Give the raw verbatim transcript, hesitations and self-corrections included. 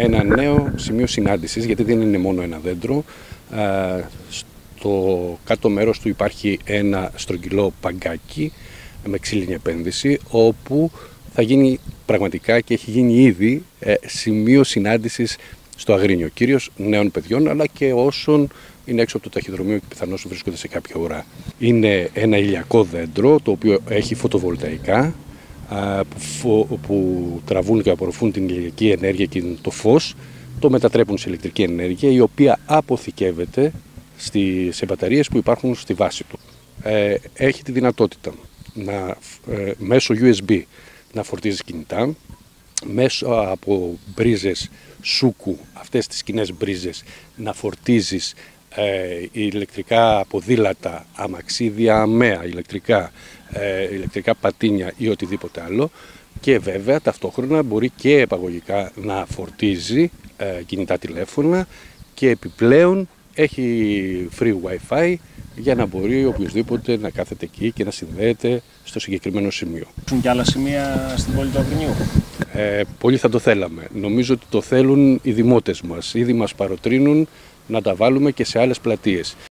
ένα νέο σημείο συνάντησης, γιατί δεν είναι μόνο ένα δέντρο. Στο κάτω μέρος του υπάρχει ένα στρογγυλό παγκάκι με ξύλινη επένδυση, όπου θα γίνει πραγματικά και έχει γίνει ήδη σημείο συνάντησης στο Αγρίνιο, κυρίως νέων παιδιών, αλλά και όσων είναι έξω από το ταχυδρομείο και πιθανώς βρίσκονται σε κάποια ουρά. Είναι ένα ηλιακό δέντρο, το οποίο έχει φωτοβολταϊκά, που, που τραβούν και απορροφούν την ηλιακή ενέργεια και το φως, το μετατρέπουν σε ηλεκτρική ενέργεια, η οποία αποθηκεύεται στη, σε μπαταρίες που υπάρχουν στη βάση του. Ε, έχει τη δυνατότητα να, ε, μέσω γιου ες μπι να φορτίζει κινητά, μέσω από μπρίζες σούκου, αυτές τις κοινές μπρίζες, να φορτίζεις ε, ηλεκτρικά ποδήλατα, αμαξίδια αμαία, ηλεκτρικά, ε, ηλεκτρικά πατίνια ή οτιδήποτε άλλο, και βέβαια ταυτόχρονα μπορεί και επαγωγικά να φορτίζει ε, κινητά τηλέφωνα, και επιπλέον έχει free Wi-Fi για να μπορεί οποιοδήποτε να κάθεται εκεί και να συνδέεται στο συγκεκριμένο σημείο. Υπάρχουν και άλλα σημεία στην πόλη του Αγρινιού? Ε, πολύ θα το θέλαμε. Νομίζω ότι το θέλουν οι δημότες μας. Ήδη μας παροτρύνουν να τα βάλουμε και σε άλλες πλατείες.